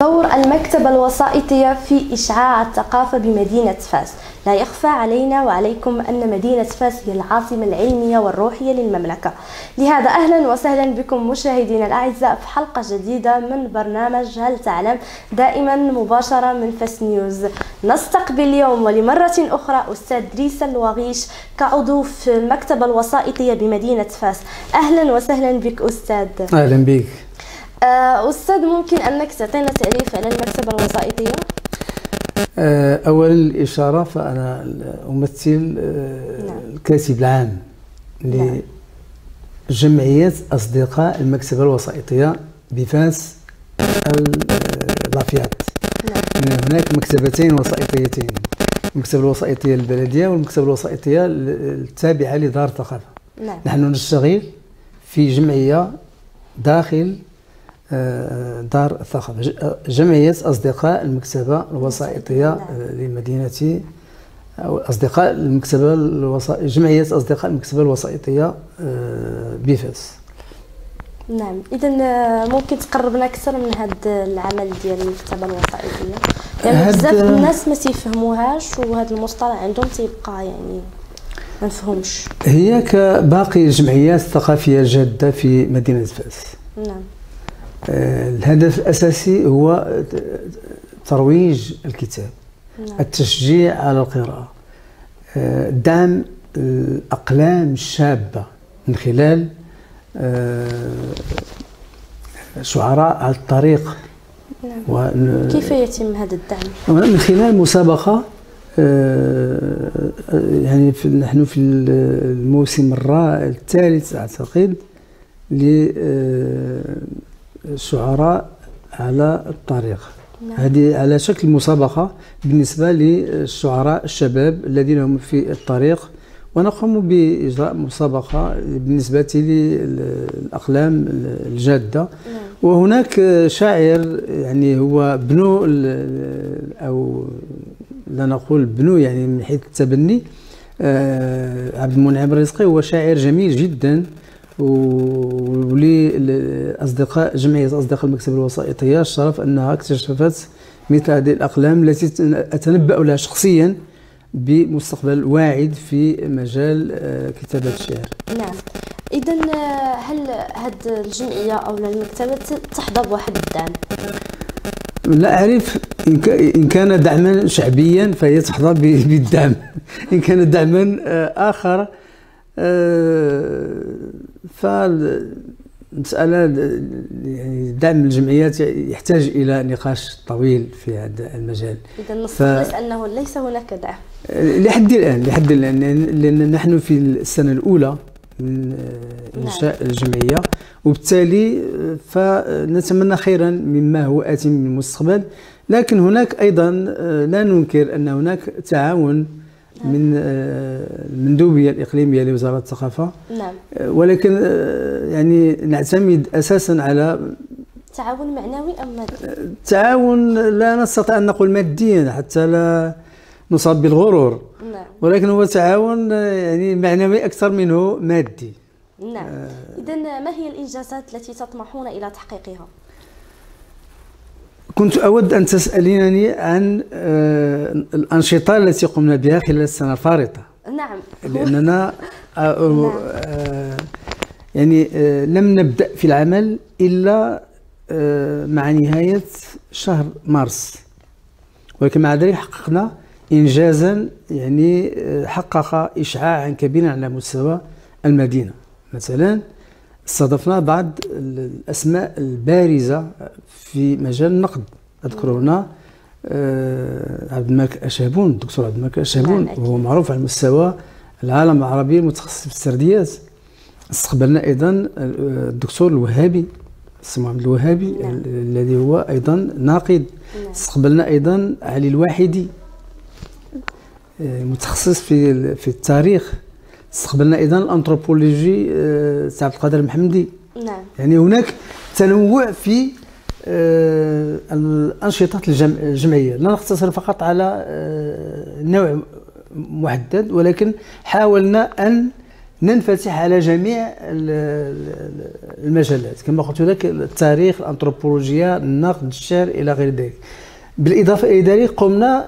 دور المكتبة الوسائطية في إشعاع الثقافة بمدينة فاس. لا يخفى علينا وعليكم أن مدينة فاس هي العاصمة العلمية والروحية للمملكة. لهذا أهلا وسهلا بكم مشاهدينا الأعزاء في حلقة جديدة من برنامج هل تعلم، دائما مباشرة من فاس نيوز. نستقبل اليوم ولمرة أخرى أستاذ دريس الوغيش كعضو في المكتبة الوسائطية بمدينة فاس. أهلا وسهلا بك أستاذ. أهلا بك أستاذ، ممكن أنك تعطينا تعريف على المكتبة الوسائطية؟ أولا الإشارة، فأنا أمثل الكاتب العام لجمعية أصدقاء المكتبة الوسائطية بفاس لافيات. هناك مكتبتين وسائطيتين، المكتبة الوسائطية البلدية والمكتبة الوسائطية التابعة لدار الثقافة. نحن نشتغل في جمعية داخل دار الثقافة، جمعية أصدقاء المكتبة الوسائطية لمدينة، أو أصدقاء المكتبة جمعية أصدقاء المكتبة الوسائطية بفاس. نعم، إذا ممكن تقربنا أكثر من هذا العمل ديال المكتبة الوسائطية، يعني بزاف الناس ما تيفهموهاش وهذا المصطلح عندهم تيبقى يعني ما نفهمش. هي كباقي الجمعيات الثقافية الجادة في مدينة فاس. نعم. الهدف الأساسي هو ترويج الكتاب، التشجيع على القراءة، دعم الأقلام الشابة من خلال شعراء على الطريق. كيف يتم هذا الدعم؟ من خلال مسابقة، يعني نحن في الموسم الثالث أعتقد للشعراء على الطريق. هذه على شكل مسابقة بالنسبة للشعراء الشباب الذين هم في الطريق، ونقوم بإجراء مسابقة بالنسبة للأقلام الجادة. وهناك شاعر يعني هو بنو، أو لا نقول بنو يعني من حيث التبني، عبد المنعم رزقي، هو شاعر جميل جدا، ولأصدقاء جمعية أصدقاء المكتبة الوسائطية الشرف أنها اكتشفت مثل هذه الأقلام التي أتنبأ لها شخصيا بمستقبل واعد في مجال كتابة الشعر. نعم، إذا هل هذه الجمعية أو المكتبة تحظى بواحد الدعم؟ لا أعرف، إن كان دعما شعبيا فهي تحظى بالدعم، إن كان دعما آخر فالمسألة يعني دعم الجمعيات يحتاج إلى نقاش طويل في هذا المجال. إذا نستخلص أنه ليس هناك دعم لحد الآن، لأن نحن في السنة الأولى من إنشاء الجمعية، وبالتالي فنتمنى خيرا مما هو آت من المستقبل. لكن هناك أيضا لا ننكر أن هناك تعاون من المندوبية الإقليمية لوزارة الثقافة. نعم. ولكن يعني نعتمد أساسا على تعاون معنوي أم مادي؟ تعاون لا نستطيع أن نقول ماديا حتى لا نصاب بالغرور. نعم. ولكن هو تعاون يعني معنوي أكثر منه مادي. نعم. إذا ما هي الإنجازات التي تطمحون إلى تحقيقها؟ كنت أود أن تسألينني عن الأنشطة التي قمنا بها خلال السنة الفارطة. نعم. لأننا يعني لم نبدأ في العمل إلا مع نهاية شهر مارس، ولكن مع ذلك حققنا إنجازا يعني حقق إشعاعا كبيرا على مستوى المدينة. مثلا استضفنا بعض الأسماء البارزة في مجال النقد. أذكر هنا عبد الملك أشهبون، الدكتور عبد الملك أشهبون، وهو معروف على مستوى العالم العربي المتخصص في السرديات. استقبلنا أيضا الدكتور الوهابي، اسمه عبد الوهابي، الذي هو أيضا ناقد. استقبلنا أيضا علي الواحدي، متخصص في التاريخ. استقبلنا ايضا الانثروبولوجي عبد القادر المحمدي. نعم. يعني هناك تنوع في الانشطه الجمعيه، لا نقتصر فقط على نوع محدد، ولكن حاولنا ان ننفتح على جميع المجالات كما قلت لك، التاريخ، الأنثروبولوجيا، النقد، الشعر إلى غير ذلك. بالإضافة إلى ذلك قمنا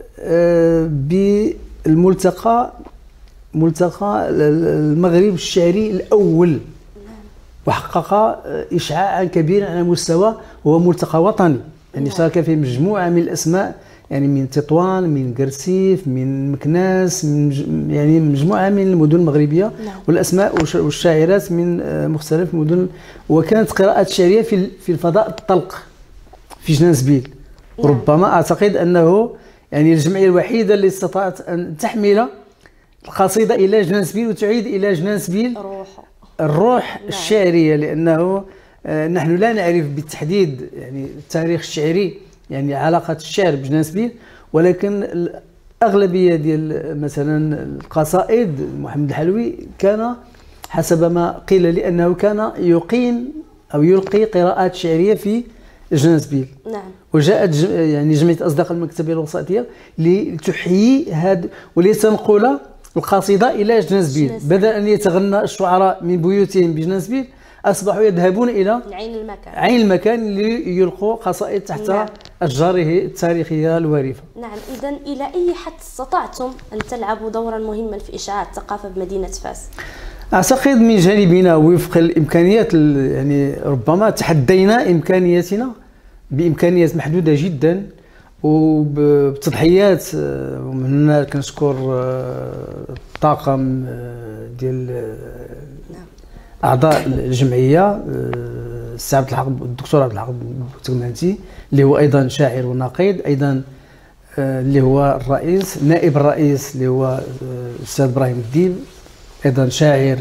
بالملتقى، ملتقى المغرب الشعري الأول، وحقق إشعاعا كبيرا على مستوى، وهو ملتقى وطني يعني شارك فيه مجموعة من الأسماء، يعني من تطوان، من قرسيف، من مكناس، يعني مجموعة من المدن المغربية والأسماء والشاعرات من مختلف المدن. وكانت قراءات شعرية في الفضاء الطلق في جنانسبيل. ربما أعتقد أنه يعني الجمعية الوحيدة اللي استطاعت أن تحمل القصيدة إلى جنانسبيل وتعيد إلى جنانسبيل الروح الشعرية، لأنه نحن لا نعرف بالتحديد يعني التاريخ الشعري، يعني علاقة الشعر بجنانسبيل، ولكن الأغلبية ديال مثلا القصائد محمد الحلوي كان حسب ما قيل لي أنه كان يقيم أو يلقي قراءات شعرية في جنانسبيل. نعم. وجاءت يعني جمعية أصدقاء المكتبية الوسطية لتحيي هذا ولتنقل القصيدة إلى جنانسبيل، بدل أن يتغنى الشعراء من بيوتهم بجنانسبيل أصبحوا يذهبون إلى عين المكان ليلقوا قصائد تحت أشجاره التاريخية الوارفة. نعم. إذا إلى أي حد استطعتم أن تلعبوا دورا مهما في إشعاع الثقافة بمدينة فاس؟ أعتقد من جانبنا وفق الإمكانيات، يعني ربما تحدينا إمكانياتنا بإمكانيات محدودة جدا وبتضحيات. ومن هنا كنشكر الطاقم ديال أعضاء الجمعية، السي عبد الحق، الدكتور عبد الحق بوتكمانتي اللي هو أيضا شاعر وناقد، أيضا اللي هو الرئيس، نائب الرئيس اللي هو الأستاذ إبراهيم الديب، أيضا شاعر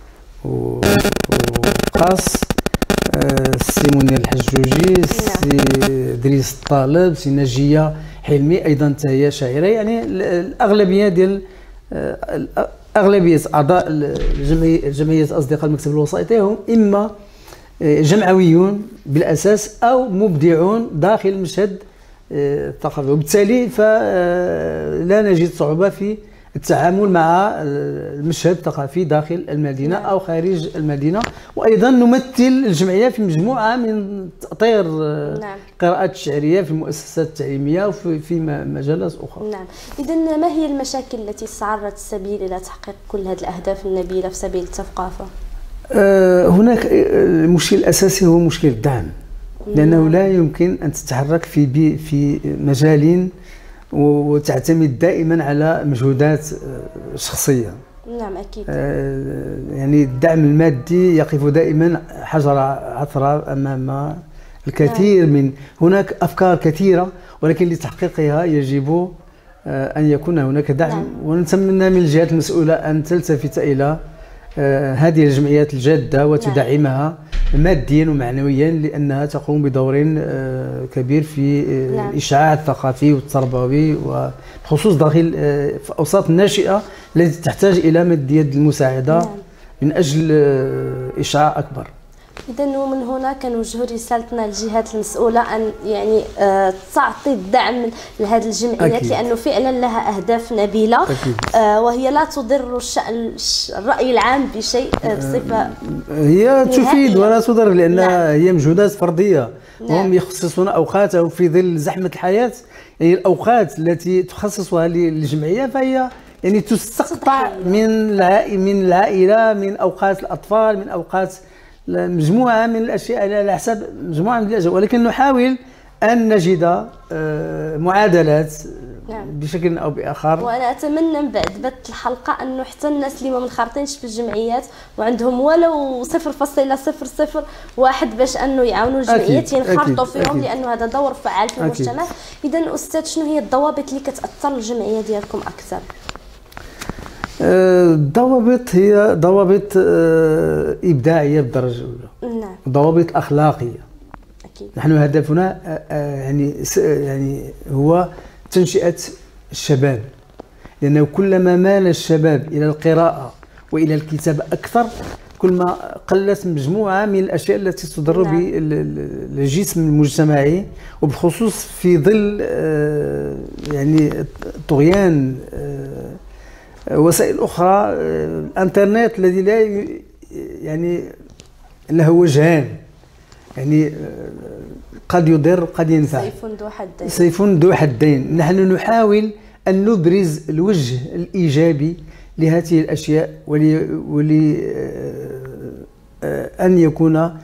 وقاص، السي منير الحجوجي، السي إدريس الطالب، السي نجية حلمي أيضا هي شاعرة. يعني الأغلبية ديال أغلبية أعضاء جمعية أصدقاء المكتب الوسطي هم إما جمعويون بالأساس أو مبدعون داخل المشهد الثقافي، وبالتالي فلا نجد صعوبة في التعامل مع المشهد الثقافي داخل المدينة أو خارج المدينة. وأيضا نمثل الجمعية في مجموعة من تأطير القراءات الشعرية في المؤسسات التعليمية وفي مجالات أخرى. نعم. إذا ما هي المشاكل التي استعرت السبيل إلى تحقيق كل هذه الأهداف النبيلة في سبيل الثقافة؟ هناك المشكل الأساسي هو مشكل الدعم، لأنه لا يمكن أن تتحرك في مجال وتعتمد دائما على مجهودات شخصية. نعم أكيد. يعني الدعم المادي يقف دائما حجر عثرة أمام الكثير من هناك أفكار كثيرة، ولكن لتحقيقها يجب أن يكون هناك دعم. ونتمنى من الجهات المسؤولة أن تلتفت إلى هذه الجمعيات الجادة وتدعمها ماديا ومعنويا، لأنها تقوم بدور كبير في الإشعاع الثقافي والتربوي وبخصوص داخل في أوساط الناشئة التي تحتاج إلى مد يد المساعدة من أجل إشعاع أكبر. إذا ومن هنا كنوجه رسالتنا للجهات المسؤولة أن يعني تعطي الدعم لهذه الجمعيات، لأنه فعلا لها أهداف نبيلة وهي لا تضر الرأي العام بشيء بصفة هي تفيد ولا تضر، لأنها هي مجهودات فردية. هم يخصصون أوقاتهم في ظل زحمة الحياة، يعني الأوقات التي تخصصها للجمعية فهي يعني تستقطع من العائلة، من أوقات الأطفال، من أوقات مجموعة من الأشياء على حسب مجموعة من الأشياء، ولكن نحاول أن نجد معادلات بشكل أو بآخر. وأنا أتمنى من بعد بث الحلقة أنه حتى الناس اللي ما منخرطينش في الجمعيات وعندهم ولو 0.001 باش أنه يعاونوا الجمعيات ينخرطوا فيهم، لأنه هذا دور فعال في المجتمع. إذا أستاذ شنو هي الضوابط اللي كتأثر الجمعية ديالكم أكثر؟ الضوابط هي ضوابط إبداعية بالدرجة الأولى. نعم. ضوابط أخلاقية. أكيد. نحن هدفنا يعني هو تنشئة الشباب، لأنه كلما مال الشباب إلى القراءة وإلى الكتابة أكثر، كل ما قلت مجموعة من الأشياء التي تضر بالجسم المجتمعي، وبالخصوص في ظل يعني طغيان وسائل أخرى الإنترنت الذي لا يعني له وجهان، يعني قد يضر قد ينفع، سيف ذو حدين. سيف ذو حدين. نحن نحاول أن نبرز الوجه الإيجابي لهذه الأشياء، أن يكون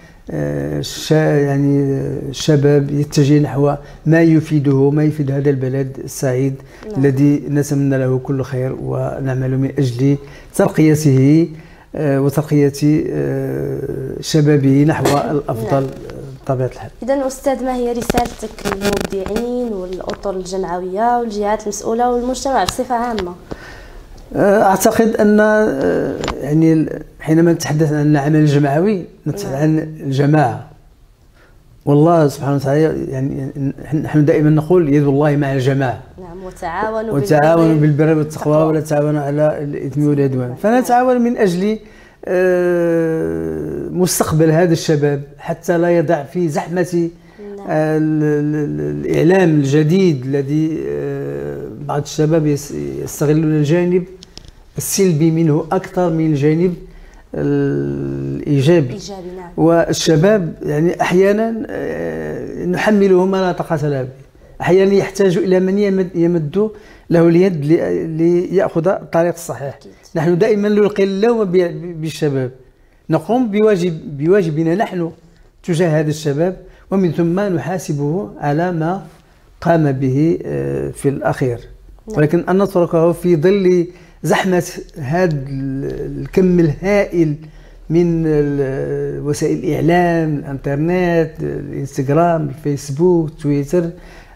يعني الشباب يتجه نحو ما يفيده، ما يفيد هذا البلد السعيد الذي نتمنى له كل خير ونعمل من أجل ترقيته وترقية شبابه نحو الأفضل بطبيعة الحال. إذا أستاذ، ما هي رسالتك للمبدعين والأطر الجمعوية والجهات المسؤولة والمجتمع بصفة عامة؟ أعتقد أن يعني حينما نتحدث عن العمل الجمعوي نتحدث عن الجماعة، والله سبحانه وتعالى يعني نحن دائما نقول يد الله مع الجماعة. نعم، وتعاونوا بالبر والتقوى ولا تعاونوا على الإثم والعدوان. فنتعاون من أجل مستقبل هذا الشباب حتى لا يضع في زحمة الإعلام الجديد الذي بعض الشباب يستغلون الجانب السلبي منه أكثر من الجانب الإيجابي. نعم. والشباب يعني أحيانا نحمله ما لا طاقة له به، أحيانا يحتاج إلى من يمد له اليد ليأخذ الطريق الصحيح. نحن دائما نلقي اللوم بالشباب، نقوم بواجبنا نحن تجاه هذا الشباب، ومن ثم نحاسبه على ما قام به في الأخير. ولكن أن نتركه في ظل زحمة هذا الكم الهائل من وسائل الإعلام، الإنترنت، الإنستغرام، الفيسبوك، تويتر،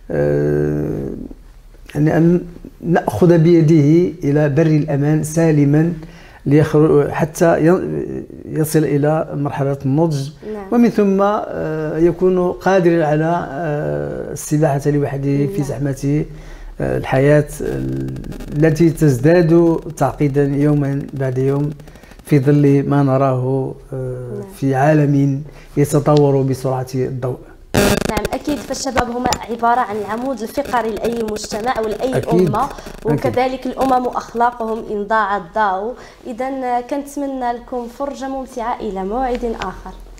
يعني أن نأخذ بيده إلى بر الأمان سالما حتى يصل إلى مرحلة النضج. ومن ثم يكون قادرا على السباحة لوحده في زحمة الحياة التي تزداد تعقيدا يوما بعد يوم في ظل ما نراه في عالم يتطور بسرعة الضوء. نعم أكيد، فالشباب هم عبارة عن العمود الفقري لأي مجتمع ولأي أمة، وكذلك الأمم أخلاقهم إن ضاعت ضاعوا. إذا كنتمنى لكم فرجة ممتعة، إلى موعد آخر.